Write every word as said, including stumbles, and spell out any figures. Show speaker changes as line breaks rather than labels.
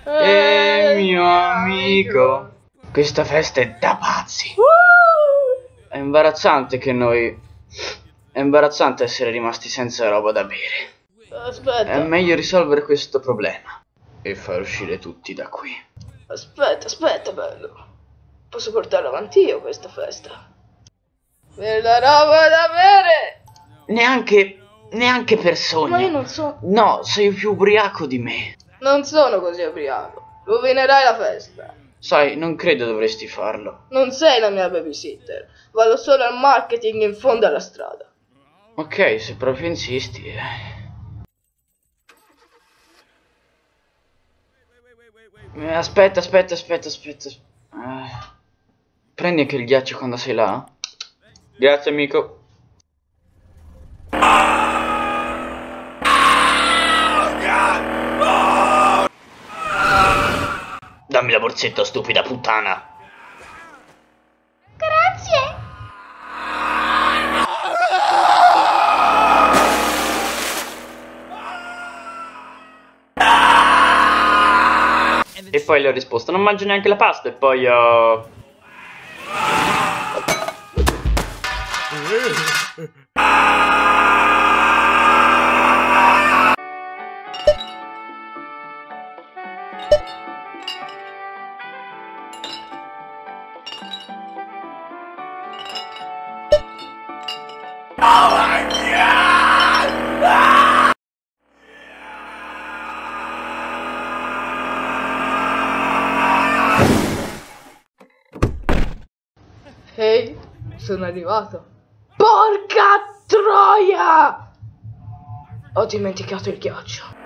E mio amico. Questa festa è da pazzi. È imbarazzante che noi... È imbarazzante essere rimasti senza roba da bere.
Aspetta.
È meglio risolvere questo problema e far uscire tutti da qui.
Aspetta, aspetta, bello. Posso portare avanti io questa festa? Per la roba da bere!
Neanche... neanche per sogno.
Ma io non so...
No, sei più ubriaco di me.
Non sono così ubriaco. Rovinerai la festa.
Sai, non credo dovresti farlo.
Non sei la mia babysitter. Vado solo al marketing in fondo alla strada.
Ok, se proprio insisti. Eh. Aspetta, aspetta, aspetta, aspetta. Eh. Prendi anche il ghiaccio quando sei là. Grazie, amico. Dammi la borsetta, stupida puttana.
Grazie.
E poi le ho risposto, non mangio neanche la pasta. E poi ho... Oh my God!
Ehi, sono arrivato. Porca troia! Ho dimenticato il ghiaccio.